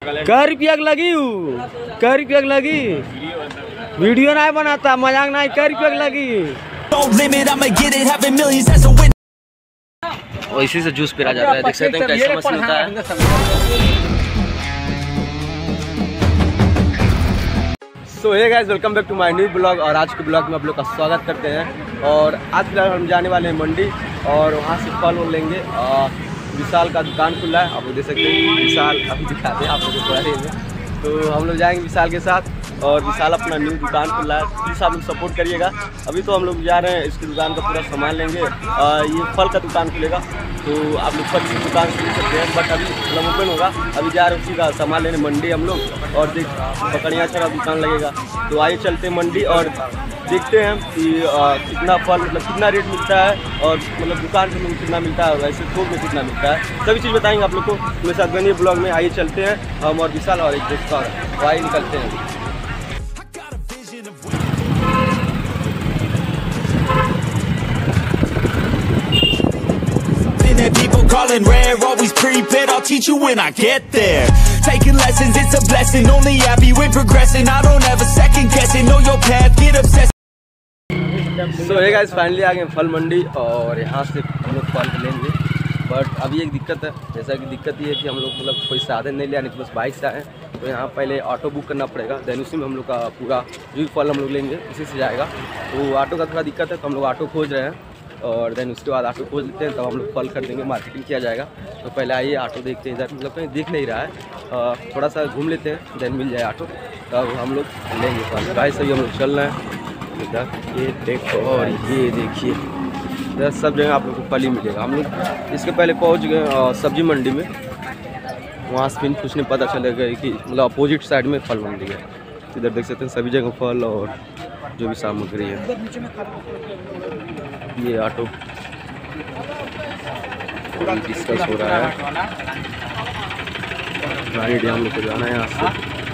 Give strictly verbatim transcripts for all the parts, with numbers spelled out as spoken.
कै रुपया लगी कै रुपया लगी वीडियो नहीं बनाता मजाक नहीं कै रुपया लगी। और इसी से जूस पिला जाता है, देख सकते हैं कैसे मस्त होता है। So hey guys, welcome back to my new blog. और आज के ब्लॉग में आप लोग का स्वागत करते हैं। और आज फिलहाल हम जाने वाले हैं मंडी और वहाँ से फल वल लेंगे। विशाल का दुकान खुला है, आप लोग देख सकते हैं। विशाल अभी दिखाते हैं आप लोगों को थोड़ा देर में। तो हम लोग जाएंगे विशाल के साथ। और विशाल अपना न्यू दुकान खुला है, प्लीज़ आप लोग सपोर्ट करिएगा। अभी तो हम लोग जा रहे हैं, इसकी दुकान का पूरा सामान लेंगे। आ, ये फल का दुकान खुलेगा तो आप लोग फल की दुकान से ले सकते हैं, बट अभी मतलब ओपन होगा। अभी जा रहे हैं उसी का सामान लेने मंडी हम लोग। और देख पकड़िया छड़ा दुकान लगेगा। तो आइए चलते हैं मंडी और देखते हैं कि आ, कितना फल मतलब कितना रेट मिलता है और मतलब दुकान से लोग कितना मिलता है, वैसे थोक में कितना मिलता है, सभी चीज़ बताएंगे आप लोग को मेरे साथ बनिए ब्लॉग में। आइए चलते हैं हम और विशाल और एक दोस्त और तो आइए निकलते हैं। People calling rare, always prepared, I'll teach you when I get there. Taking lessons, it's a blessing, only happy when progressing. I don't ever second guessing, know your path, get obsessed. So hey guys, finally आ गए फल मंडी और यहाँ से हम लोग फल लेंगे। बट अभी एक दिक्कत है, जैसा कि दिक्कत ये है कि हम लोग मतलब कोई साधन नहीं लिया, नहीं तो बस बाइक से आए। तो यहाँ पहले ऑटो बुक करना पड़ेगा, देन उसी में हम लोग का पूरा जो भी फल हम लोग लेंगे उसी से जाएगा। तो ऑटो का थोड़ा दिक्कत है, तो हम लोग ऑटो खोज रहे हैं। और देन उसके बाद ऑटो खोज लेते हैं, तब हम लोग फल खरीदेंगे, मार्केटिंग किया जाएगा। तो पहले आइए ऑटो देखते हैं, इधर मतलब कहीं दिख नहीं रहा है, थोड़ा सा घूम लेते हैं, देन मिल जाए ऑटो, तब हम लोग लेंगे फल। भाई सभी हम लोग चल रहे हैं इधर, ये देखो और ये देखिए इधर सब जगह आप लोग को फल ही मिलेगा। हम लोग इसके पहले पहुँच गए सब्जी मंडी में, वहाँ से फिर कुछ नहीं पता चलेगा कि मतलब अपोजिट साइड में फल मंडी है। इधर देख सकते हैं सभी जगह फल और जो भी सामग्री है। ये ऑटो डिस्कस हो रहा है, गाड़ी हम लोग को जाना है यहाँ से।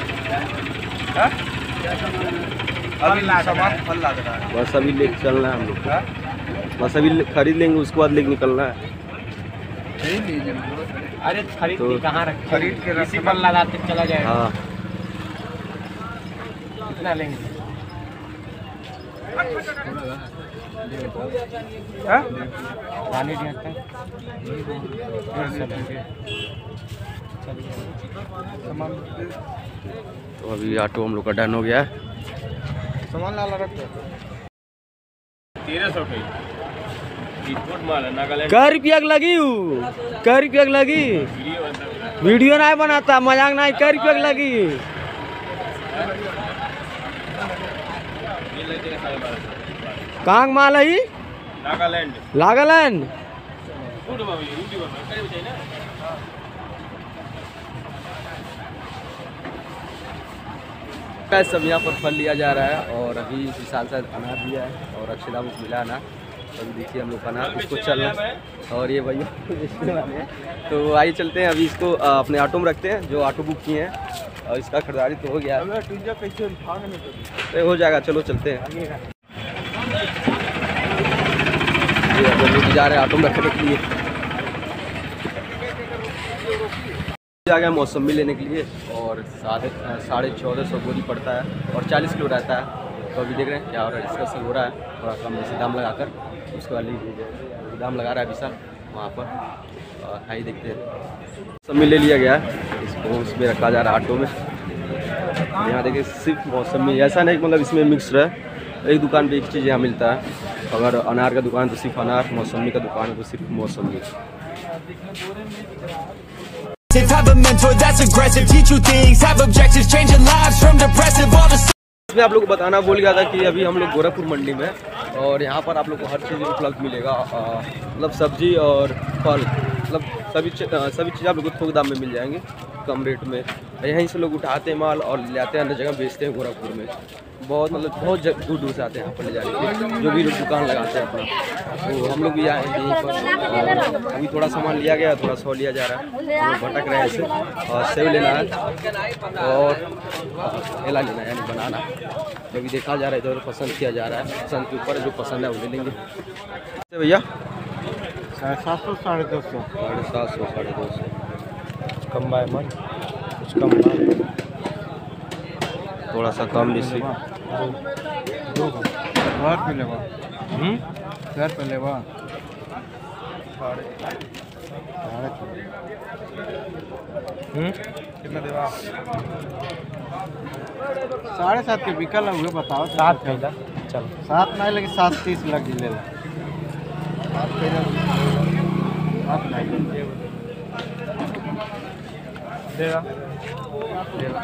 अभी सामान फल ला देना है, बस अभी लेके चलना है हम लोग को। बस अभी खरीद लेंगे, उसके बाद लेके निकलना है। अरे खरीद तो कहाँ रख खरीद के इसी फल लगाते चला जाएगा। हाँ कितना लेंगे? तो अभी ऑटो हम लोग का डन हो गया है। सामान ला रख दो। तेरह सौ की माल है, नागालैंड। कै रुपया लगी कै रुपया लगी वीडियो नहीं बनाता मजाक नहीं कै रुपया लगी। कहाँ माल है? नागालैंड नागालैंड। सब यहाँ पर फल लिया जा रहा है और अभी विशाल शायद अनार दिया है और अक्षदा मुझे मिला अनार। अभी देखिए हम लोग अनार इसको चलना और ये भैया बेचने वाले हैं। तो आइए चलते हैं, अभी इसको अपने ऑटो में रखते हैं जो ऑटो बुक किए हैं। और इसका खरीदारी तो हो गया है, हो जाएगा। चलो चलते हैं। जा रहे हैं ऑटो में रखने के लिए, आ गया मौसमी लेने के लिए। और साढ़े साढ़े चौदह सौ बोरी पड़ता है और चालीस किलो रहता है। तो अभी देख रहे हैं क्या हो रहा है, डिस्कशन हो रहा है, थोड़ा कम बेसी दाम लगाकर उसके बाद दाम लगा रहा है विशाल वहाँ पर। हाई देखते हैं, मौसमी ले लिया गया है, इसको उसमें रखा जा रहा है ऑटो में। यहाँ देखिए सिर्फ मौसमी, ऐसा नहीं मतलब इसमें मिक्स है, एक दुकान पे एक चीज़ यहाँ मिलता है। अगर अनार का दुकान तो सिर्फ अनार, मौसमी का दुकान है तो सिर्फ मौसमी। Have a mentor that's aggressive, teach you things, have objectives, changing lives from depressive all the. इसमें आप लोग को बताना भूल गया था कि अभी हम लोग गोरखपुर मंडी में, और यहाँ पर आप लोग को हर चीज़ उपलब्ध मिलेगा, मतलब सब्जी और फल, मतलब सभी सभी चीज़ आप लोग को थोक दाम में मिल जाएंगे, कम रेट में। यहीं से लोग उठाते हैं माल और ले जाते हैं, अन्य जगह बेचते हैं गोरखपुर में। बहुत मतलब बहुत दूर दूर से आते हैं यहाँ पर ले जाने के लिए, जो भी लोग दुकान लगाते हैं अपना। तो हम लोग भी आए हैं यहीं पर। अभी थोड़ा सामान लिया गया, थोड़ा सौ लिया जा रहा है, हम लोग भटक रहे हैं ऐसे। और सेव लेना है और केला लेना है, यानी बनाना। जो भी देखा जा रहा है इधर पसंद किया जा रहा है, पसंद के ऊपर जो पसंद है वो ले लेंगे। भैया साढ़े सात सौ साढ़े दो सौ साढ़े सात सौ साढ़े दो सौ कम बाय मन। कुछ कम ना थोड़ा सा कम जैसे दो घर पे लेवा घर पे लेवा कितना देवा साढ़े सात के बिकल है हुए बताओ सात कैला चल सात नहीं लगे सात तीस लग ले ला सात नहीं देगा देगा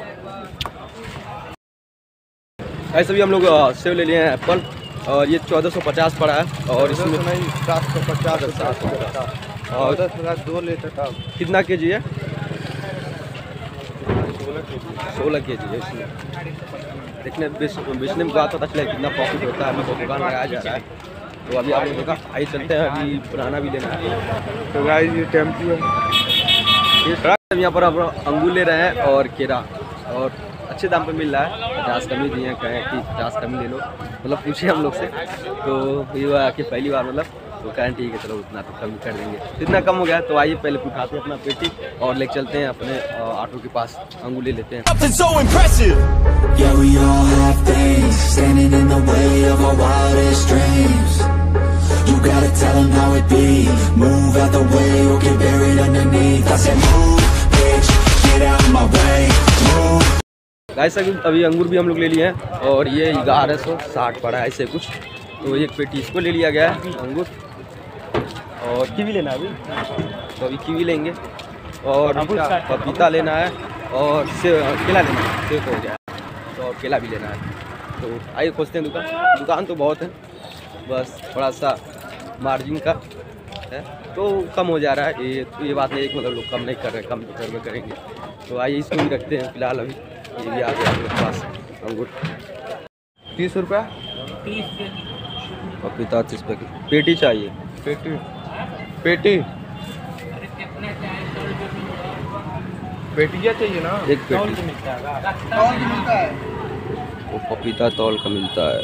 ऐसे भी हम लोग सेव ले लिए हैं एप्पल और ये चौदह सौ पचास पड़ा है और इसमें नहीं सात सौ पचास सात सौ पचास और दस पचास दो लीटर का कितना के जी है? सोलह के जी है इसमें। देखने बेचने में बात पता चला कितना प्रॉफिट होता है। हमें दुकान लगाया जा रहा है तो अभी आप लोगों का आइए चलते हैं, अभी पुराना भी लेना है। तो गाइस ये टेम्पू है, यहाँ पर आप अंगूर ले रहे हैं और केरा और अच्छे दाम पे मिल रहा है। पचास कमी दिए हैं, कहें कि पचास कमी ले लो, मतलब पूछे हम लोग से तो ये हुआ कि पहली बार मतलब तो कहें ठीक है चलो उतना तो कम कर देंगे। इतना कम हो गया तो आइए पहले उठाते हैं अपना पेटी और लेके चलते हैं अपने ऑटो के पास, अंगूर ले लेते हैं। गाइस अभी अंगूर भी हम लोग ले लिए हैं और ये ग्यारह सौ साठ पड़ा है ऐसे कुछ, तो एक पेटी इसको ले लिया गया है अंगूर। और कीवी लेना है अभी, तो अभी कीवी लेंगे और पपीता लेना है और सेब केला लेना है, सेब हो गया तो और केला भी लेना है। तो आइए खोजते हैं दुकान। दुकान तो बहुत है, बस थोड़ा सा मार्जिन का है तो कम हो जा रहा है। ये तो ये बात नहीं है कि मतलब लोग कम नहीं कर रहे, कम तो कर में करेंगे। तो आइए इसको भी रखते हैं फिलहाल। अभी ये भी आ गया मेरे पास अंगूर तीस रुपया पपीता तीस रुपये की पेटी चाहिए। पेटी पेटी पेटिया चाहिए ना, एक पेटी वो पपीता तौल का मिलता है।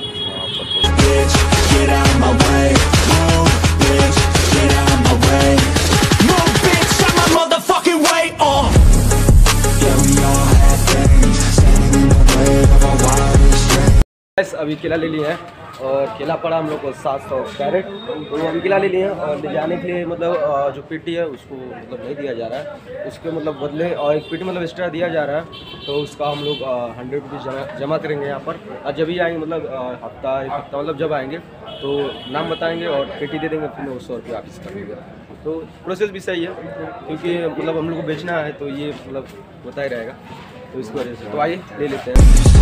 अभी केला ले लिए हैं और केला पड़ा हम लोग को सात सौ कैरेट, तो अभी केला ले लिए हैं और ले जाने के लिए मतलब जो पेटी है उसको मतलब नहीं दिया जा रहा है, उसके मतलब बदले और एक पेटी मतलब एक्स्ट्रा दिया जा रहा है। तो उसका हम लोग हंड्रेड रुपीज़ जमा जमा करेंगे यहाँ पर, और जब भी आएंगे मतलब हफ्ता एक हफ्ता मतलब जब आएंगे तो नाम बताएंगे और पेटी दे देंगे, फिर वो सौ रुपये वापस कर देंगे। तो प्रोसेस भी सही है क्योंकि मतलब हम लोग को बेचना है तो ये मतलब होता ही रहेगा, तो इसकी वजह से। तो आइए ले लेते हैं।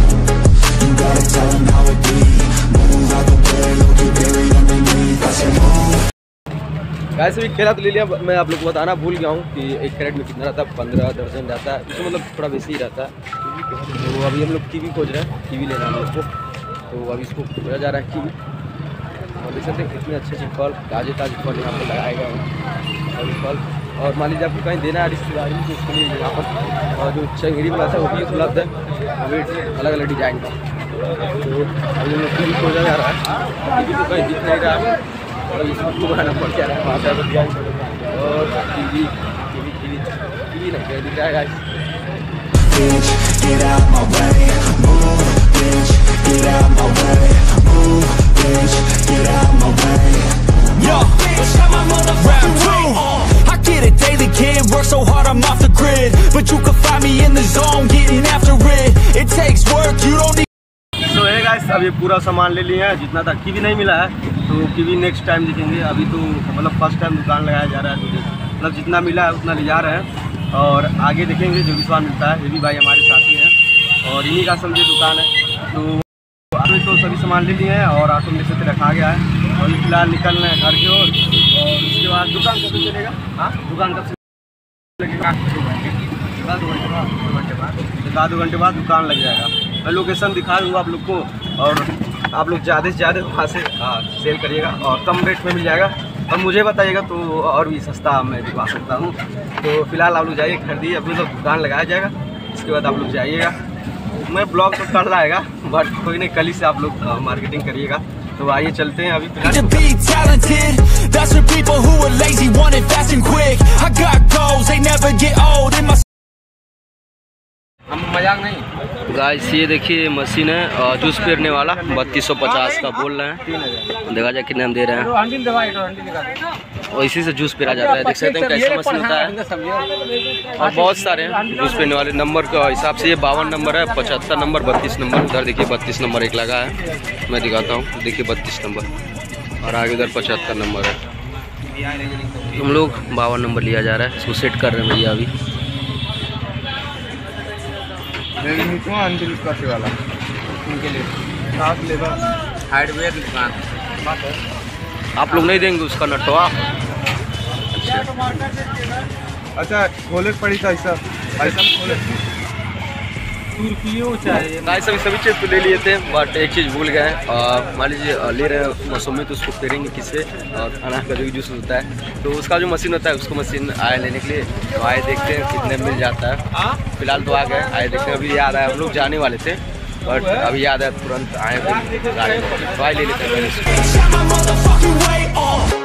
वैसे भी केला तो ले लिया, मैं आप लोग को बताना भूल गया हूँ कि एक कैरेट में कितना रहता है, पंद्रह दर्जन रहता है, इसमें मतलब थोड़ा वैसे ही रहता है। तो अभी हम लोग कीवी खोज रहे हैं, कीवी लेना है हम लोग को, तो अभी इसको खोजा जा रहा है कीवी। और देख सकते हैं कितने अच्छे अच्छे फल, ताजे ताजे फल यहाँ पर लगाए गए हैं अभी फल। और मान लीजिए आपको कहीं देना है रिश्तेदारी तो उसके लिए यहाँ पर और जो चंगेरी वाला है वो भी उपलब्ध है, वो अलग अलग डिजाइन का। तो अभी हम लोग कीवी खोजा जा रहा है, कीवी तो कहीं दिख नहीं रहा है और इसको बनाना पड़ जा रहा है वहाँ पर डिजाइन। और कीवी कीवी कीवी कीवी नहीं कहीं दिख रहा है guys. Work so hard I'm off the grid, but you can find me in the zone getting after it. It takes work, you don't need. So hey guys, अभी पूरा सामान ले लिया है, जितना था कीवी नहीं मिला है तो कीवी नेक्स्ट टाइम देखेंगे। अभी तो मतलब फर्स्ट टाइम दुकान लगाया जा रहा है, तो मतलब जितना मिला है उतना ले जा रहे हैं और आगे देखेंगे जो भी सामान मिलता है। ये भी भाई हमारे साथी हैं और इन्हीं का समझे दुकान है। तो अभी तो सभी सामान ले लिए हैं और ऑटो में से रखा गया है और फिलहाल निकल रहे हैं घर की ओर। और उसके बाद दुकान कब से चलेगा? हाँ दुकान कब से लगेगा? दो घंटे बाद दो घंटे बाद दो घंटे बाद दो घंटे बाद दुकान लग जाएगा। मैं लोकेशन दिखा दूँगा आप लोग को और आप लोग ज़्यादा से ज़्यादा वहाँ से सेल करिएगा और कम रेट में मिल जाएगा और मुझे बताइएगा तो और भी सस्ता मैं दिखा सकता हूँ। तो फिलहाल आप लोग जाइए खरीदिए, अभी तो दुकान लगाया जाएगा, इसके बाद आप लोग जाइएगा। मैं ब्लॉग तो कर लाएगा बट कोई नहीं, कल ही से आप लोग मार्केटिंग करिएगा। तो आइए चलते हैं अभी फिलहाल। मजाक नहीं। गाइस ये देखिए मशीन है जूस पेरने वाला, बत्तीस सौ पचास का बोल रहे हैं। देखा जाए कितने हम दे रहे हैं। और इसी से जूस पेरा जाता है। देख सकते हैं कैसा मशीन होता है। और बहुत सारे हैं जूस पेरने वाले। नंबर का हिसाब से ये बावन नंबर है, पचहत्तर नंबर, बत्तीस नंबर। उधर देखिए बत्तीस नंबर एक लगा है, मैं दिखाता हूँ। देखिए बत्तीस नंबर और आगे उधर पचहत्तर नंबर है। हम लोग बावन नंबर लिया जा रहा है, इसको सेट कर रहे हैं भैया अभी। वाला उनके लिए साथ लेबर हार्डवेयर दुकान। आप लोग नहीं देंगे उसका नटवा? अच्छा खोले पड़ी था ऐसा ऐसा खोले तुर्कियों चाहिए। गाइस सभी सभी चीज़ तो ले लिए थे, बट एक चीज़ भूल गए। मान लीजिए ले रहे हैं मौसमी, तो उसको पेरेंगे किससे? और अनार का जो जूस होता है तो उसका जो मशीन होता है, उसको मशीन आए लेने के लिए। तो आए देखते हैं कितने मिल जाता है। फिलहाल तो आ गए, आए देखते हैं। अभी याद आया, हम लोग जाने वाले थे बट अभी याद आया तुरंत आए, तो आए ले लेते हैं।